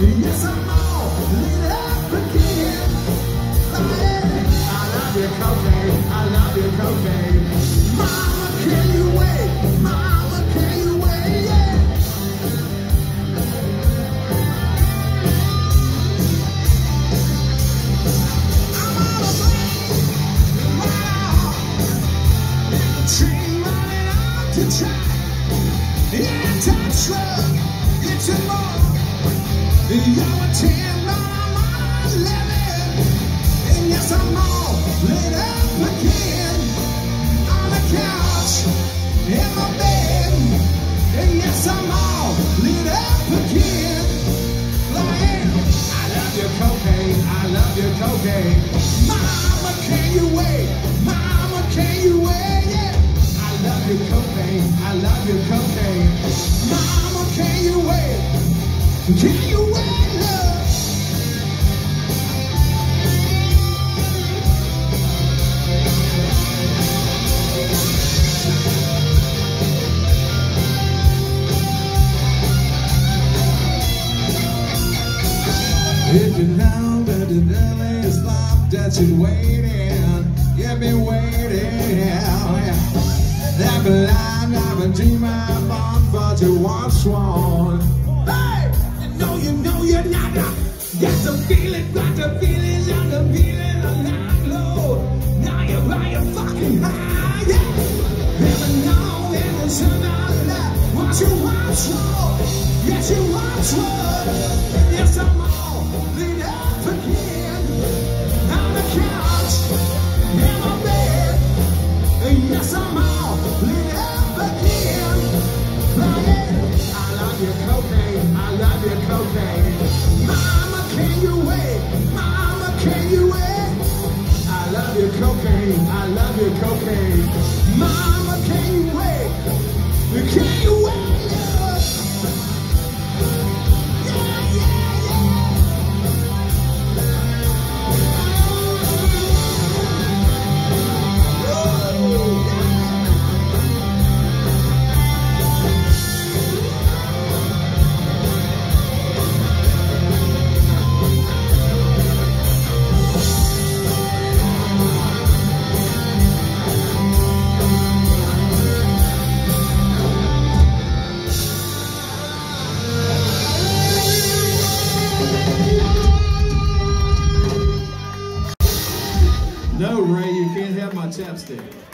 Yes, I'm all lit up again. I love your cocaine, I love your cocaine. Mama, can you wait? Mama, can you wait? Yeah. I'm on a plane, wow. Train running out to track. Anti-truck, it's a more. You're a 10, but I'm on 11. And yes, I'm all lit up again. On the couch, in my bed. And yes, I'm all lit up again. Like, I love your cocaine, I love your cocaine. Mama, can you wait? Mama, can you wait? Yeah. I love your cocaine, I love your cocaine. Mama, can you wait? Can you wait, love? If you know that the devil is locked, that you're waiting, you've been waiting. Never lied, never dreamed I'm on, but you once won. Hey! You know you're not. Got the feeling, I'm the feeling, I'm not low. Now you're flying fucking high, yeah. Never know in the sun of life what you once were. Yes, you once were. Yes, I'm all lit up again. On the couch, in my bed. Yes, I'm all lit up again. I love your cocaine, I love your cocaine. Mama, can you wait? Mama, can you wait? I love your cocaine, I love your cocaine. Mama, can you wait? Can you wait? No, Ray, you can't have my chapstick.